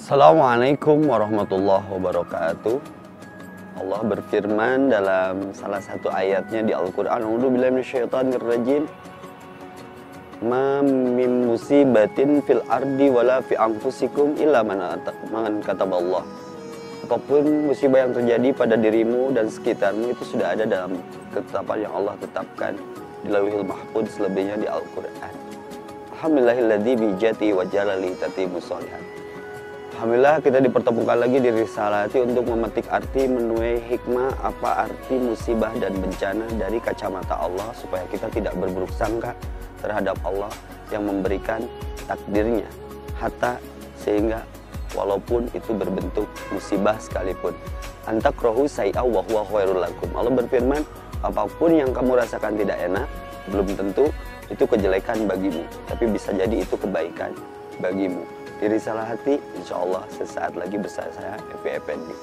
Assalamualaikum warahmatullahi wabarakatuh. Allah berfirman dalam salah satu ayatnya di Al-Quran, A'udzubillahi minasyaitonirrajim, ma min musibatin fil ardi wala fi anfusikum illa man kataballah. Apapun musibah yang terjadi pada dirimu dan sekitarmu itu sudah ada dalam ketetapan yang Allah tetapkan di Lauhil Mahfuz, selebihnya di Al-Quran. Alhamdulillahilladzi bijati wa jalali tatimu sholihat. Alhamdulillah kita dipertemukan lagi di Risalati untuk memetik arti, menuai hikmah apa arti musibah dan bencana dari kacamata Allah, supaya kita tidak berburuk sangka terhadap Allah yang memberikan takdirnya, hatta sehingga walaupun itu berbentuk musibah sekalipun. Antakrohu say'aw wa huwa khairul lakum. Allah berfirman, apapun yang kamu rasakan tidak enak, belum tentu itu kejelekan bagimu, tapi bisa jadi itu kebaikan bagimu. Di Risalah Hati, insya Allah sesaat lagi bersama saya, Evi Effendi.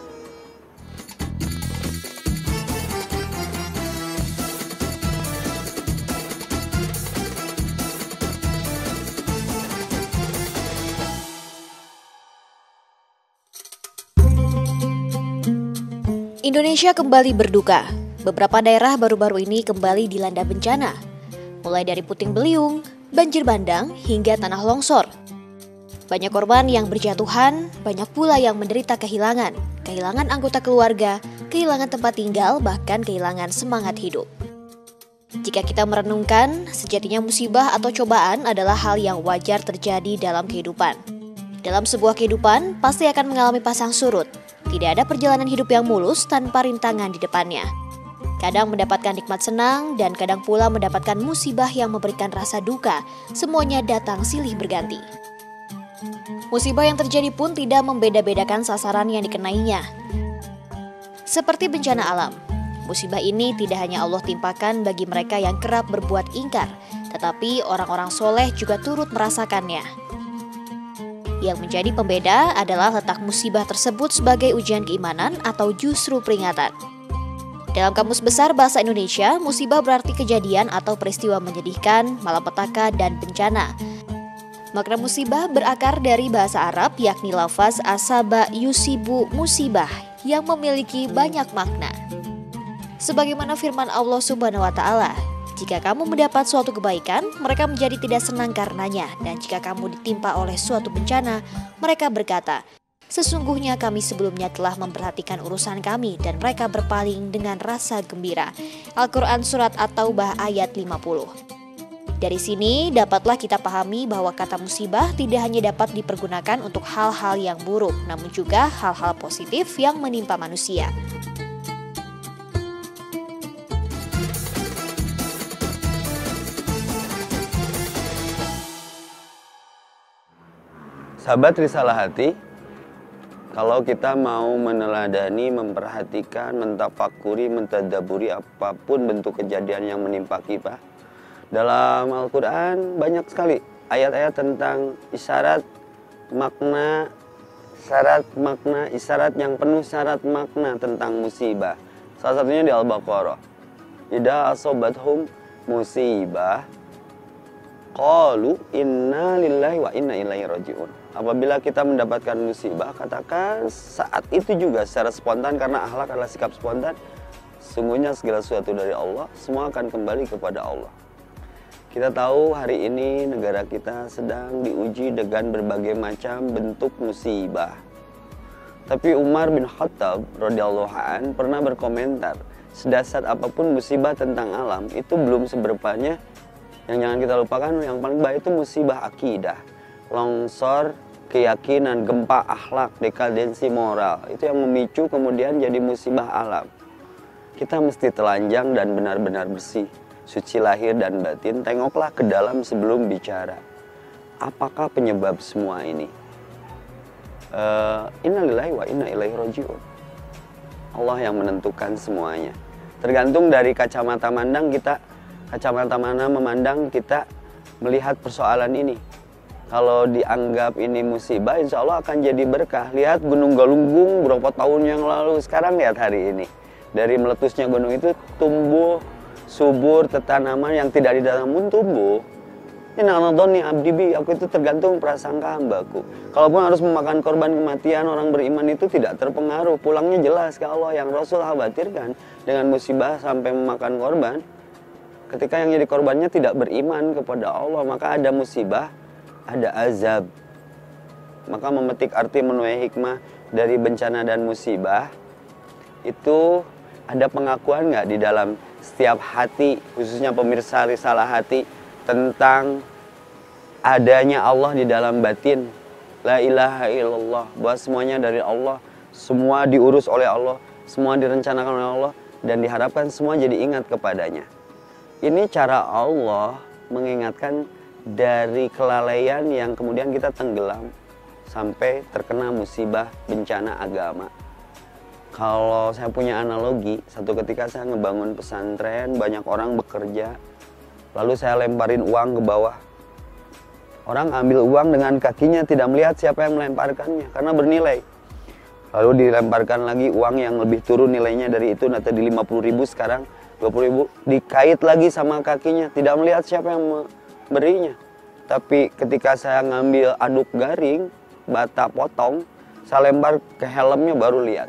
Indonesia kembali berduka. Beberapa daerah baru-baru ini kembali dilanda bencana, mulai dari puting beliung, banjir bandang, hingga tanah longsor. Banyak korban yang berjatuhan, banyak pula yang menderita kehilangan anggota keluarga, kehilangan tempat tinggal, bahkan kehilangan semangat hidup. Jika kita merenungkan, sejatinya musibah atau cobaan adalah hal yang wajar terjadi dalam kehidupan. Dalam sebuah kehidupan, pasti akan mengalami pasang surut. Tidak ada perjalanan hidup yang mulus tanpa rintangan di depannya. Kadang mendapatkan nikmat senang, dan kadang pula mendapatkan musibah yang memberikan rasa duka. Semuanya datang silih berganti. Musibah yang terjadi pun tidak membeda-bedakan sasaran yang dikenainya. Seperti bencana alam, musibah ini tidak hanya Allah timpakan bagi mereka yang kerap berbuat ingkar, tetapi orang-orang soleh juga turut merasakannya. Yang menjadi pembeda adalah letak musibah tersebut sebagai ujian keimanan atau justru peringatan. Dalam Kamus Besar Bahasa Indonesia, musibah berarti kejadian atau peristiwa menyedihkan, malapetaka, dan bencana. Makna musibah berakar dari bahasa Arab, yakni lafaz asaba yusibu musibah, yang memiliki banyak makna. Sebagaimana firman Allah Subhanahu wa Ta'ala, jika kamu mendapat suatu kebaikan, mereka menjadi tidak senang karenanya, dan jika kamu ditimpa oleh suatu bencana, mereka berkata, sesungguhnya kami sebelumnya telah memperhatikan urusan kami, dan mereka berpaling dengan rasa gembira. Al-Quran Surat At-Taubah ayat 50. Dari sini dapatlah kita pahami bahwa kata musibah tidak hanya dapat dipergunakan untuk hal-hal yang buruk, namun juga hal-hal positif yang menimpa manusia. Sahabat Risalah Hati, kalau kita mau meneladani, memperhatikan, mentafakuri, mentadaburi apapun bentuk kejadian yang menimpa kita, dalam Al-Quran banyak sekali ayat-ayat tentang isyarat makna, isyarat yang penuh syarat makna tentang musibah. Salah satunya di Al-Baqarah. Idza asobathum musibah qalu inna lillahi wa inna ilaihi rajiun. Apabila kita mendapatkan musibah, katakan saat itu juga secara spontan, karena akhlak adalah sikap spontan, sungguhnya segala sesuatu dari Allah, semua akan kembali kepada Allah. Kita tahu hari ini negara kita sedang diuji dengan berbagai macam bentuk musibah. Tapi Umar bin Khattab radhiyallahu an pernah berkomentar, sedahsyat apapun musibah tentang alam itu belum seberapanya. Yang jangan kita lupakan, yang paling baik itu musibah akidah, longsor keyakinan, gempa akhlak, dekadensi moral. Itu yang memicu kemudian jadi musibah alam. Kita mesti telanjang dan benar-benar bersih, suci lahir dan batin. Tengoklah ke dalam sebelum bicara. Apakah penyebab semua ini? Innalillahi wa inna ilaihi rajiun. Allah yang menentukan semuanya. Tergantung dari kacamata mandang kita, kacamata mana memandang kita melihat persoalan ini. Kalau dianggap ini musibah, insya Allah akan jadi berkah. Lihat Gunung Galunggung berapa tahun yang lalu, sekarang lihat hari ini. Dari meletusnya gunung itu tumbuh subur, tanaman yang tidak ditanam pun tumbuh. Inna anadhani abdi bi, aku itu tergantung prasangka hambaku. Kalaupun harus memakan korban kematian, orang beriman itu tidak terpengaruh. Pulangnya jelas ke Allah. Yang Rasul khawatirkan dengan musibah sampai memakan korban, ketika yang jadi korbannya tidak beriman kepada Allah, maka ada musibah, ada azab. Maka memetik arti menuai hikmah dari bencana dan musibah, itu ada pengakuan nggak di dalam setiap hati, khususnya pemirsa Risalah Hati, tentang adanya Allah di dalam batin. La ilaha illallah, bahwa semuanya dari Allah, semua diurus oleh Allah, semua direncanakan oleh Allah, dan diharapkan semua jadi ingat kepadanya. Ini cara Allah mengingatkan dari kelalaian yang kemudian kita tenggelam sampai terkena musibah bencana agama. Kalau saya punya analogi, satu ketika saya ngebangun pesantren, banyak orang bekerja, lalu saya lemparin uang ke bawah. Orang ambil uang dengan kakinya, tidak melihat siapa yang melemparkannya karena bernilai. Lalu dilemparkan lagi uang yang lebih turun nilainya dari itu, nanti di 50.000 sekarang 20.000, dikait lagi sama kakinya, tidak melihat siapa yang memberinya. Tapi ketika saya ngambil aduk garing, bata potong, saya lempar ke helmnya, baru lihat,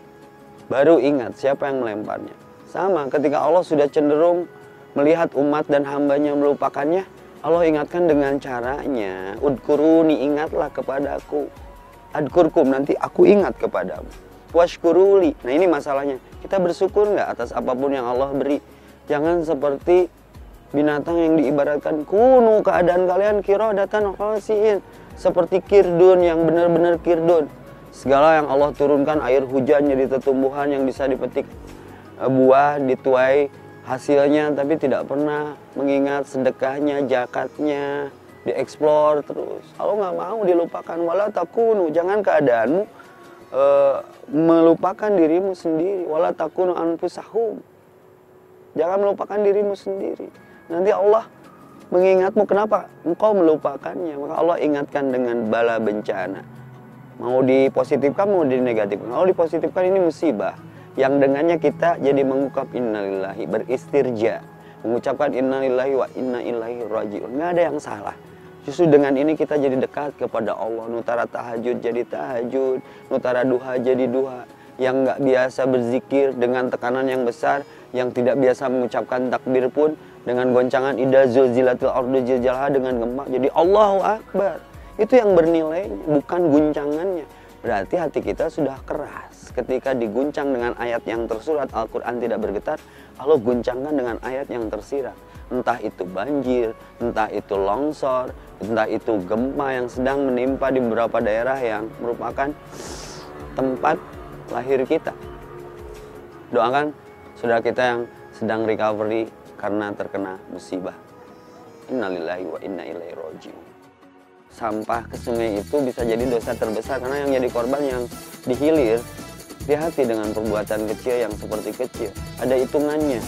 baru ingat siapa yang melemparnya. Sama ketika Allah sudah cenderung melihat umat dan hambanya melupakannya, Allah ingatkan dengan caranya, udkuruni, ingatlah kepadaku, adkurkum, nanti aku ingat kepadamu, washkuruli. Nah ini masalahnya, kita bersyukur nggak atas apapun yang Allah beri? Jangan seperti binatang yang diibaratkan, kunu, keadaan kalian kirodatan khasiin, seperti kirdun yang benar-benar kirdun. Segala yang Allah turunkan, air hujan jadi tumbuhan yang bisa dipetik buah, dituai hasilnya, tapi tidak pernah mengingat sedekahnya, zakatnya, dieksplor terus. Allah nggak mau dilupakan. Wala takunu, jangan keadaanmu melupakan dirimu sendiri. Wala takunu anfusahum, jangan melupakan dirimu sendiri. Nanti Allah mengingatmu, kenapa engkau melupakannya. Maka Allah ingatkan dengan bala bencana. Mau dipositifkan, mau dinegatifkan. Kalau dipositifkan, ini musibah yang dengannya kita jadi mengungkap innalillahi, beristirja, mengucapkan innalillahi wa inna ilaihi rajiun. Nggak ada yang salah. Justru dengan ini kita jadi dekat kepada Allah. Nutara tahajud jadi tahajud, nutara duha jadi duha. Yang nggak biasa berzikir dengan tekanan yang besar, yang tidak biasa mengucapkan takbir pun dengan goncangan idza zulzilatil ardu zilzalaha, dengan gempa jadi Allahu Akbar. Itu yang bernilainya, bukan guncangannya. Berarti hati kita sudah keras. Ketika diguncang dengan ayat yang tersurat, Al-Quran tidak bergetar, Allah guncangkan dengan ayat yang tersirat. Entah itu banjir, entah itu longsor, entah itu gempa yang sedang menimpa di beberapa daerah yang merupakan tempat lahir kita. Doakan saudara kita yang sedang recovery karena terkena musibah. Innalillahi wa inna ilaihi rajiun. Sampah ke sungai itu bisa jadi dosa terbesar, karena yang jadi korban yang dihilir. Hati-hati dengan perbuatan kecil yang seperti kecil, ada hitungannya.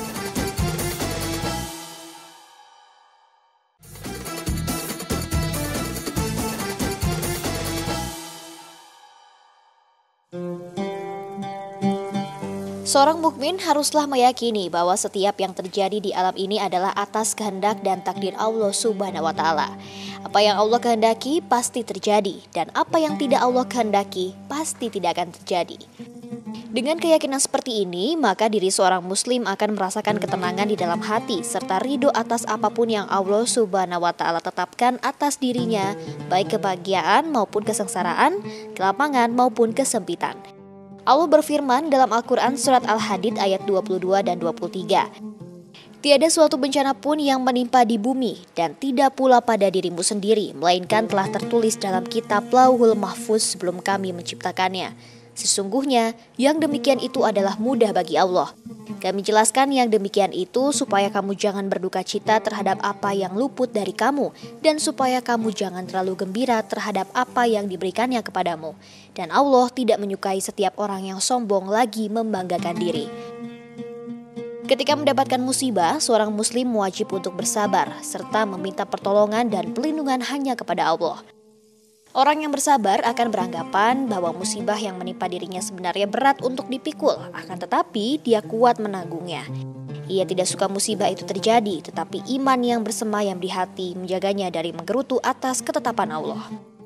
Seorang mukmin haruslah meyakini bahwa setiap yang terjadi di alam ini adalah atas kehendak dan takdir Allah Subhanahu wa Ta'ala. Apa yang Allah kehendaki pasti terjadi, dan apa yang tidak Allah kehendaki pasti tidak akan terjadi. Dengan keyakinan seperti ini, maka diri seorang muslim akan merasakan ketenangan di dalam hati serta ridho atas apapun yang Allah Subhanahu wa Ta'ala tetapkan atas dirinya, baik kebahagiaan maupun kesengsaraan, kelapangan maupun kesempitan. Allah berfirman dalam Al-Quran surat Al-Hadid ayat 22 dan 23. Tiada suatu bencana pun yang menimpa di bumi dan tidak pula pada dirimu sendiri, melainkan telah tertulis dalam kitab Lauhul Mahfuz sebelum kami menciptakannya. Sesungguhnya yang demikian itu adalah mudah bagi Allah. Kami jelaskan yang demikian itu supaya kamu jangan berduka cita terhadap apa yang luput dari kamu, dan supaya kamu jangan terlalu gembira terhadap apa yang diberikannya kepadamu. Dan Allah tidak menyukai setiap orang yang sombong lagi membanggakan diri. Ketika mendapatkan musibah, seorang muslim wajib untuk bersabar serta meminta pertolongan dan perlindungan hanya kepada Allah. Orang yang bersabar akan beranggapan bahwa musibah yang menimpa dirinya sebenarnya berat untuk dipikul, akan tetapi dia kuat menanggungnya. Ia tidak suka musibah itu terjadi, tetapi iman yang bersemayam di hati menjaganya dari menggerutu atas ketetapan Allah.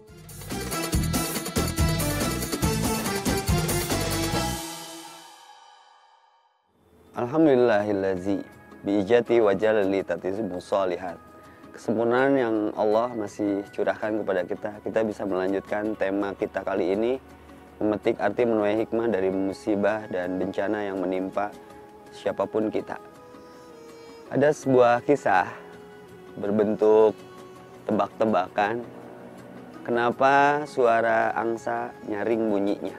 Alhamdulillahillazi biijati wa jalali tatimu sholihat. Kesempurnaan yang Allah masih curahkan kepada kita bisa melanjutkan tema kita kali ini, memetik arti menuai hikmah dari musibah dan bencana yang menimpa siapapun kita. Ada sebuah kisah berbentuk tebak-tebakan, kenapa suara angsa nyaring bunyinya.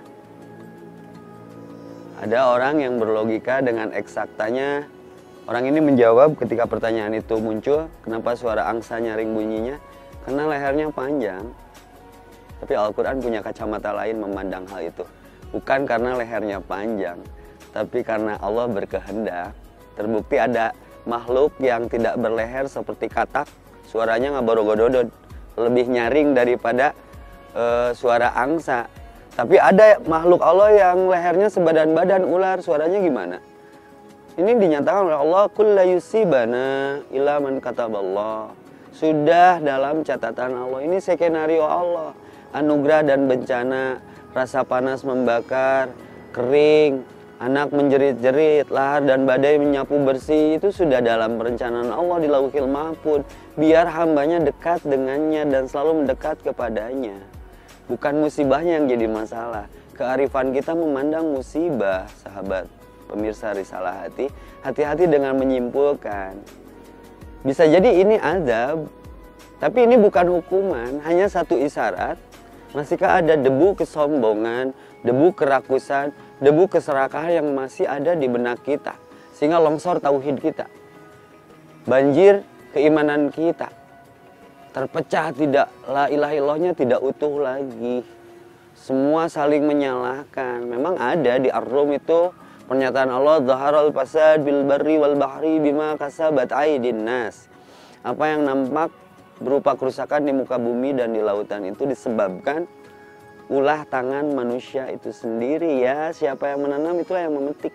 Ada orang yang berlogika dengan eksaktanya. Orang ini menjawab ketika pertanyaan itu muncul, kenapa suara angsa nyaring bunyinya? Karena lehernya panjang. Tapi Al-Quran punya kacamata lain memandang hal itu. Bukan karena lehernya panjang, tapi karena Allah berkehendak. Terbukti ada makhluk yang tidak berleher seperti katak, suaranya ngaborogododod, lebih nyaring daripada suara angsa. Tapi ada makhluk Allah yang lehernya sebadan-badan ular, suaranya gimana? Ini dinyatakan oleh Allah, kulla yusibana illa man kataballah. Sudah dalam catatan Allah, ini skenario Allah. Anugerah dan bencana, rasa panas membakar, kering, anak menjerit-jerit, lahar dan badai menyapu bersih, itu sudah dalam perencanaan Allah di Lauhil Mahfuz. Biar hambanya dekat dengannya dan selalu mendekat kepadanya. Bukan musibahnya yang jadi masalah. Kearifan kita memandang musibah, sahabat pemirsa Risalah Hati. Hati-hati dengan menyimpulkan. Bisa jadi ini azab, tapi ini bukan hukuman, hanya satu isyarat. Masihkah ada debu kesombongan, debu kerakusan, debu keserakahan yang masih ada di benak kita, sehingga longsor tauhid kita, banjir keimanan kita, terpecah, tidak la ilaha illallahnya tidak utuh lagi, semua saling menyalahkan. Memang ada di Ar-Rum itu pernyataan Allah, zaharal fasad bil barri wal bahri bima kasabat aydin nas. Apa yang nampak berupa kerusakan di muka bumi dan di lautan itu disebabkan ulah tangan manusia itu sendiri, ya. Siapa yang menanam itulah yang memetik.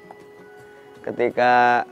Ketika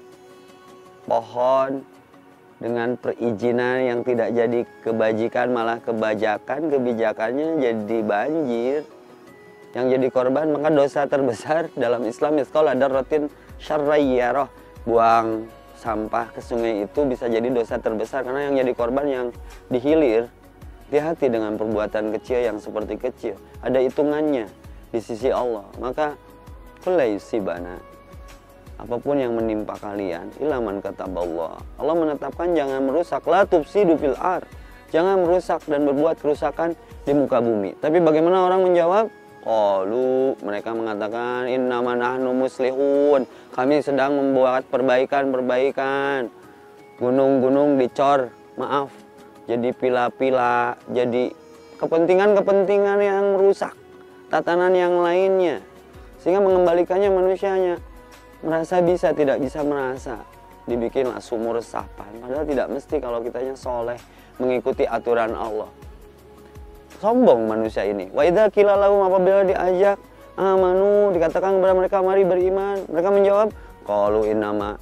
pohon dengan perizinan yang tidak jadi kebajikan malah kebajakan, kebijakannya jadi banjir, yang jadi korban maka dosa terbesar dalam Islam misqal dzarratin syarrayyarah, buang sampah ke sungai itu bisa jadi dosa terbesar karena yang jadi korban yang dihilir. Hati-hati dengan perbuatan kecil yang seperti kecil, ada hitungannya di sisi Allah. Maka kulla yusibana, apapun yang menimpa kalian, illa man kataballah. Allah menetapkan jangan merusak, la tufsidu fil ard, jangan merusak dan berbuat kerusakan di muka bumi. Tapi bagaimana orang menjawab? Qalu, mereka mengatakan innama nahnu muslihun, kami sedang membuat perbaikan. Gunung-gunung dicor, maaf, jadi pila-pila, jadi kepentingan-kepentingan yang merusak tatanan yang lainnya, sehingga mengembalikannya manusianya merasa bisa, tidak bisa merasa. Dibikinlah sumur resapan, padahal tidak mesti kalau kitanya soleh mengikuti aturan Allah. Sombong manusia ini. Wa idza qila lahum, apabila diajak amanu, dikatakan kepada mereka mari beriman, mereka menjawab qalu innama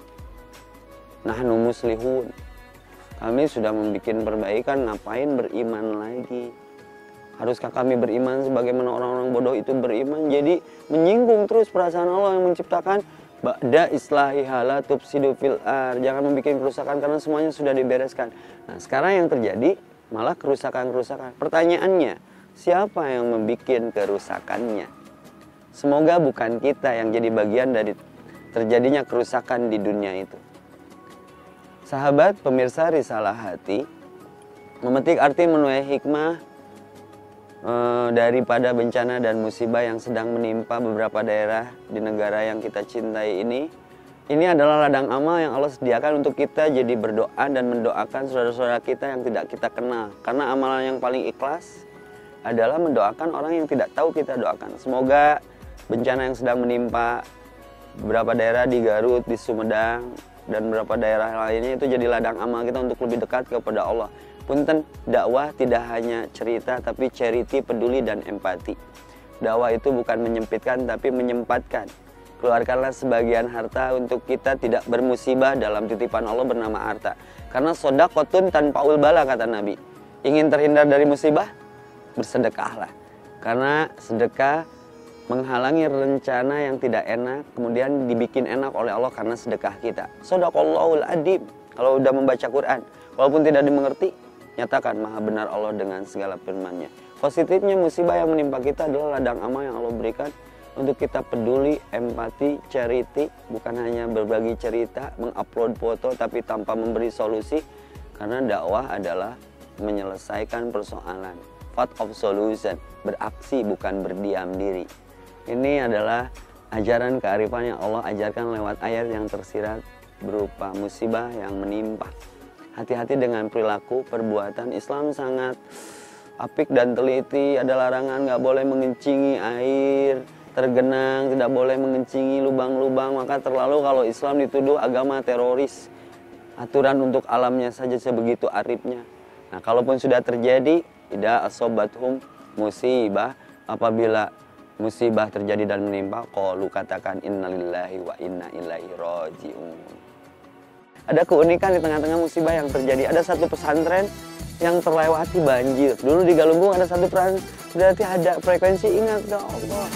nahnu muslihun, kami sudah membuat perbaikan, ngapain beriman lagi? Haruskah kami beriman sebagaimana orang-orang bodoh itu beriman? Jadi menyinggung terus perasaan Allah yang menciptakan ba'da islahiha la tufsidu fil ard, jangan membuat kerusakan karena semuanya sudah dibereskan. Nah, sekarang yang terjadi malah kerusakan-kerusakan. Pertanyaannya, siapa yang membuat kerusakannya? Semoga bukan kita yang jadi bagian dari terjadinya kerusakan di dunia itu. Sahabat pemirsa Risalah Hati, memetik arti menuai hikmah daripada bencana dan musibah yang sedang menimpa beberapa daerah di negara yang kita cintai ini. Ini adalah ladang amal yang Allah sediakan untuk kita jadi berdoa dan mendoakan saudara-saudara kita yang tidak kita kenal. Karena amalan yang paling ikhlas adalah mendoakan orang yang tidak tahu kita doakan. Semoga bencana yang sedang menimpa beberapa daerah di Garut, di Sumedang, dan beberapa daerah lainnya itu jadi ladang amal kita untuk lebih dekat kepada Allah. Punten, dakwah tidak hanya cerita tapi charity, peduli dan empati. Dakwah itu bukan menyempitkan tapi menyempatkan. keluarkanlah sebagian harta untuk kita tidak bermusibah dalam titipan Allah bernama harta. Karena sodaqotun tanpa ulbala, kata Nabi. Ingin terhindar dari musibah? Bersedekahlah. Karena sedekah menghalangi rencana yang tidak enak, kemudian dibikin enak oleh Allah karena sedekah kita. Shadaqallahul adzim. Kalau udah membaca Quran, walaupun tidak dimengerti, nyatakan maha benar Allah dengan segala firman-Nya. Positifnya musibah yang menimpa kita adalah ladang amal yang Allah berikan untuk kita peduli, empati, charity, bukan hanya berbagi cerita, mengupload foto tapi tanpa memberi solusi. Karena dakwah adalah menyelesaikan persoalan. Part of solution, beraksi bukan berdiam diri. Ini adalah ajaran kearifan yang Allah ajarkan lewat ayat yang tersirat berupa musibah yang menimpa. Hati-hati dengan perilaku, perbuatan. Islam sangat apik dan teliti. Ada larangan nggak boleh mengencingi air tergenang, tidak boleh mengencingi lubang-lubang. Maka terlalu kalau Islam dituduh agama teroris. Aturan untuk alamnya saja sebegitu arifnya. Nah, kalaupun sudah terjadi, tidak asobathum musibah, apabila musibah terjadi dan menimpa, qalu, katakan innalillahi wa inna ilaihi raji'un. Ada keunikan di tengah-tengah musibah yang terjadi. Ada satu pesantren yang terlewati banjir. Dulu di Galunggung ada satu pesantren, berarti ada frekuensi ingat ke Allah.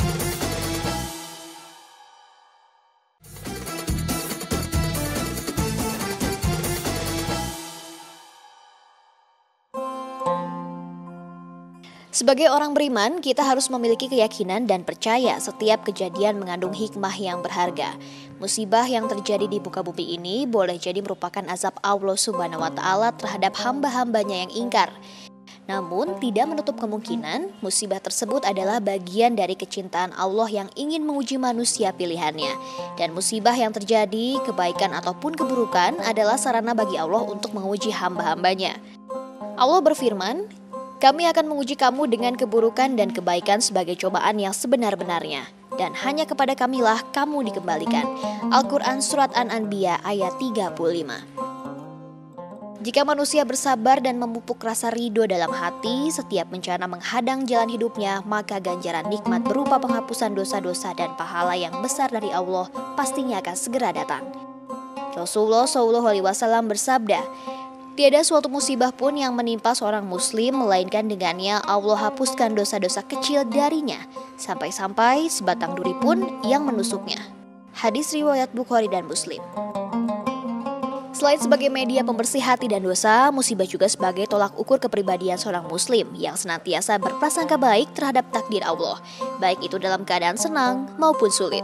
Sebagai orang beriman, kita harus memiliki keyakinan dan percaya setiap kejadian mengandung hikmah yang berharga. Musibah yang terjadi di muka bumi ini boleh jadi merupakan azab Allah Subhanahu wa Ta'ala terhadap hamba-hambanya yang ingkar. Namun, tidak menutup kemungkinan musibah tersebut adalah bagian dari kecintaan Allah yang ingin menguji manusia pilihannya. Dan musibah yang terjadi, kebaikan ataupun keburukan, adalah sarana bagi Allah untuk menguji hamba-hambanya. Allah berfirman, "Kami akan menguji kamu dengan keburukan dan kebaikan sebagai cobaan yang sebenar-benarnya. Dan hanya kepada kamilah kamu dikembalikan." Al-Quran Surat An-Anbiya ayat 35. Jika manusia bersabar dan memupuk rasa ridho dalam hati, setiap bencana menghadang jalan hidupnya, maka ganjaran nikmat berupa penghapusan dosa-dosa dan pahala yang besar dari Allah pastinya akan segera datang. Rasulullah SAW bersabda, "Tiada suatu musibah pun yang menimpa seorang muslim, melainkan dengannya Allah hapuskan dosa-dosa kecil darinya, sampai-sampai sebatang duri pun yang menusuknya." Hadis riwayat Bukhari dan Muslim. Selain sebagai media pembersih hati dan dosa, musibah juga sebagai tolak ukur kepribadian seorang muslim yang senantiasa berprasangka baik terhadap takdir Allah, baik itu dalam keadaan senang maupun sulit.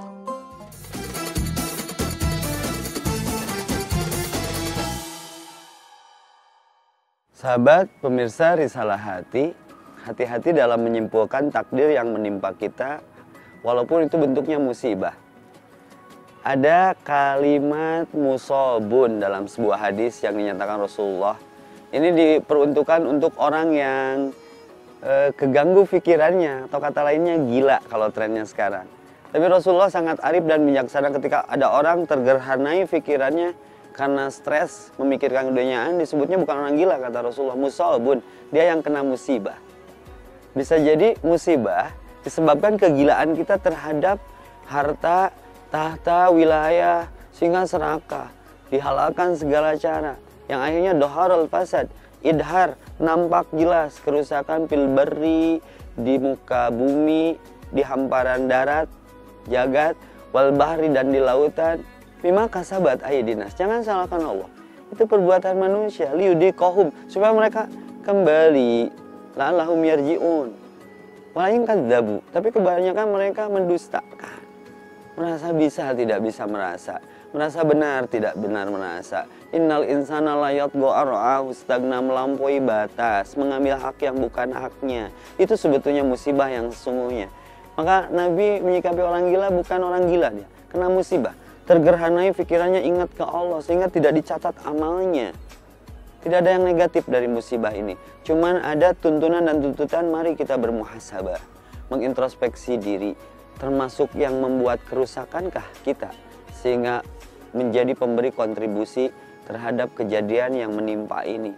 Sahabat pemirsa Risalah Hati, hati-hati dalam menyimpulkan takdir yang menimpa kita, walaupun itu bentuknya musibah. Ada kalimat musobun dalam sebuah hadis yang dinyatakan Rasulullah. Ini diperuntukkan untuk orang yang keganggu pikirannya, atau kata lainnya gila kalau trennya sekarang. Tapi Rasulullah sangat arif dan bijaksana ketika ada orang tergerhanai pikirannya karena stres memikirkan keduniaan, disebutnya bukan orang gila, kata Rasulullah, musobun, dia yang kena musibah. Bisa jadi musibah disebabkan kegilaan kita terhadap harta, tahta, wilayah, sehingga serakah, dihalalkan segala cara, yang akhirnya doharul fasad, idhar, nampak jelas kerusakan fil barri, di muka bumi, di hamparan darat, jagat, wal bahri, dan di lautan. Bima kasabat aydinas, jangan salahkan Allah. Itu perbuatan manusia, liyudhiqahum, supaya mereka kembali, la'allahum yarji'un. Walakin kadzabu, tapi kebanyakan mereka mendustakan. Merasa bisa tidak bisa merasa, merasa benar tidak benar merasa. Innal insana la yatgha ar'ahu stagna, melampaui batas, mengambil hak yang bukan haknya. Itu sebetulnya musibah yang sesungguhnya. Maka Nabi menyikapi orang gila bukan orang gila, dia kena musibah. Tergerhanai pikirannya ingat ke Allah sehingga tidak dicatat amalnya. Tidak ada yang negatif dari musibah ini. Cuman ada tuntunan dan tuntutan, mari kita bermuhasabah, mengintrospeksi diri. Termasuk yang membuat kerusakankah kita sehingga menjadi pemberi kontribusi terhadap kejadian yang menimpa ini.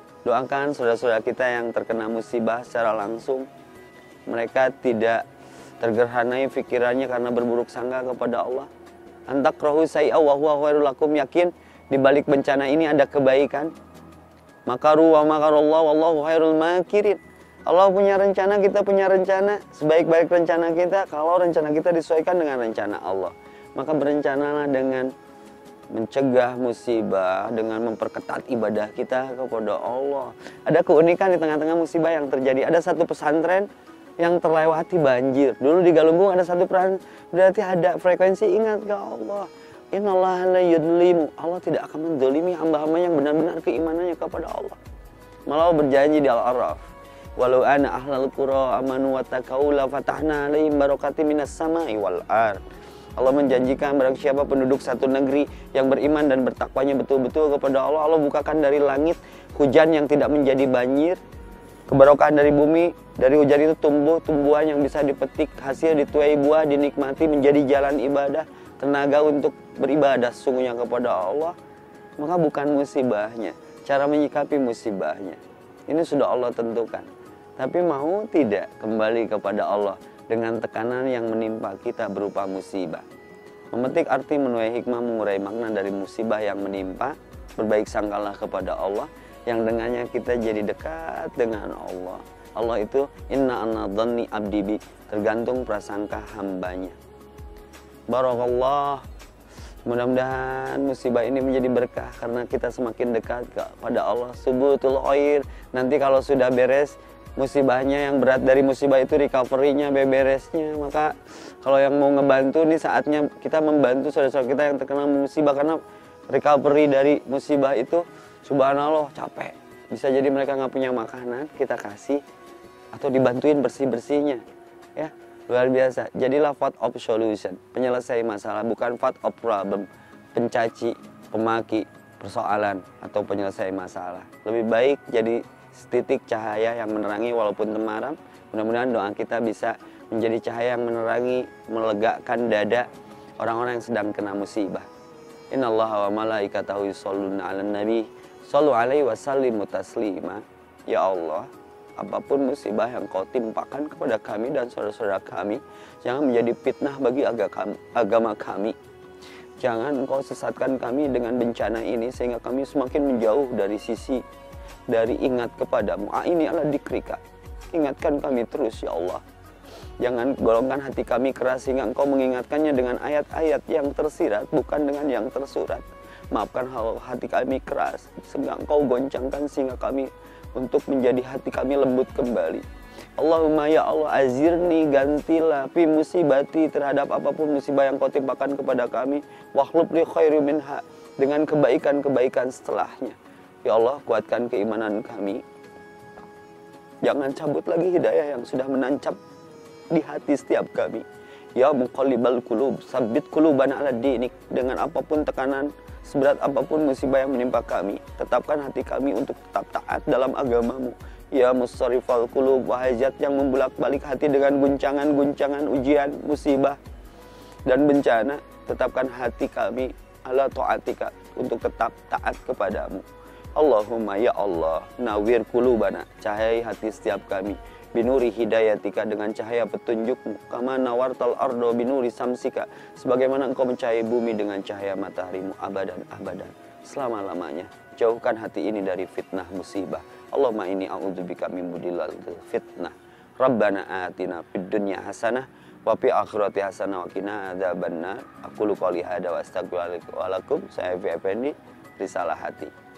Doakan saudara-saudara kita yang terkena musibah secara langsung, mereka tidak tergerhanai pikirannya karena berburuk sangka kepada Allah. Antakrahu say'a wa huwa khairul lakum, yakin di balik bencana ini ada kebaikan. Makaru wa makarallah wallahu khairul makirin. Allah punya rencana, kita punya rencana. Sebaik-baik rencana kita kalau rencana kita disesuaikan dengan rencana Allah. Maka berencanalah dengan mencegah musibah, dengan memperketat ibadah kita kepada Allah. Ada keunikan di tengah-tengah musibah yang terjadi. Ada satu pesantren yang terlewati banjir. Dulu di Galunggung ada satu pesantren, berarti ada frekuensi ingat ke Allah. Innallaha la yudlimu. Allah tidak akan mendolimi hamba-hamba yang benar-benar keimanannya kepada Allah. Malah berjanji di Al-A'raf, walau ana ahlal qura amanu wattaqau la fatahna alaihim barakatim minas sama'i wal ard. Allah menjanjikan barang siapa penduduk satu negeri yang beriman dan bertakwanya betul-betul kepada Allah, Allah bukakan dari langit hujan yang tidak menjadi banjir, keberkahan dari bumi, dari hujan itu tumbuh tumbuhan yang bisa dipetik, hasil dituai buah, dinikmati menjadi jalan ibadah, tenaga untuk beribadah sungguhnya kepada Allah. Maka bukan musibahnya, cara menyikapi musibahnya. Ini sudah Allah tentukan. Tapi mau tidak kembali kepada Allah dengan tekanan yang menimpa kita berupa musibah. Memetik arti menuai hikmah, mengurai makna dari musibah yang menimpa. Berbaik sangkalah kepada Allah, yang dengannya kita jadi dekat dengan Allah. Allah itu inna anna dhanni abdi bi, tergantung prasangka hambanya. Barakallah. Mudah-mudahan musibah ini menjadi berkah karena kita semakin dekat kepada Allah. Subutul khair. Nanti kalau sudah beres musibahnya, yang berat dari musibah itu recovery-nya, beberesnya. Maka kalau yang mau ngebantu nih saatnya kita membantu saudara-saudara kita yang terkena musibah, karena recovery dari musibah itu subhanallah capek. Bisa jadi mereka nggak punya makanan, kita kasih atau dibantuin bersih-bersihnya. Ya, luar biasa. Jadilah part of solution, penyelesai masalah, bukan part of problem, pencaci, pemaki persoalan atau penyelesai masalah. Lebih baik jadi titik cahaya yang menerangi walaupun temaram. Mudah-mudahan doa kita bisa menjadi cahaya yang menerangi, melegakan dada orang-orang yang sedang kena musibah. Innallaha wa malaikatahu yusholluna 'alan nabi, shallu 'alaihi wa sallimu taslima. Ya Allah, apapun musibah yang Kau timpakan kepada kami dan saudara-saudara kami, jangan menjadi fitnah bagi agama kami. Jangan Engkau sesatkan kami dengan bencana ini sehingga kami semakin menjauh dari sisi, dari ingat kepadamu. Ini adalah dikrika. Ingatkan kami terus ya Allah. Jangan golongkan hati kami keras sehingga Engkau mengingatkannya dengan ayat-ayat yang tersirat, bukan dengan yang tersurat. Maafkan hati kami keras sehingga Engkau goncangkan sehingga kami untuk menjadi hati kami lembut kembali. Allahumma ya Allah azirni, gantilah fi musibati, terhadap apapun musibah yang Kau timpakan kepada kami. Wakhlub li khairu minha, dengan kebaikan-kebaikan setelahnya. Ya Allah, kuatkan keimanan kami. Jangan cabut lagi hidayah yang sudah menancap di hati setiap kami. Ya muqallibal qulub, sabbit qulubana ala dinik. Dengan apapun tekanan, seberat apapun musibah yang menimpa kami, tetapkan hati kami untuk tetap taat dalam agamamu. Ya musarrifal qulub, wahai zat yang membulak-balik hati dengan guncangan-guncangan ujian, musibah, dan bencana, tetapkan hati kami ala ta'atika, untuk tetap taat kepadamu. Allahumma ya Allah, nawir qulubana, cahayai hati setiap kami, binuri hidayatika, dengan cahaya petunjukmu, kama nawartal ardo binuri samsika, sebagaimana Engkau mencahayai bumi dengan cahaya mataharimu, abadan selama-lamanya. Jauhkan hati ini dari fitnah musibah. Allahumma inni a'udzubika min mudillal fitnah. Rabbana atina fid dunya hasanah wa fil akhirati hasanah wa qina adzabannar. Aqulu qouli hadza wa astaghfirullaha wa lakum. Saya Effendi, Risalah Hati.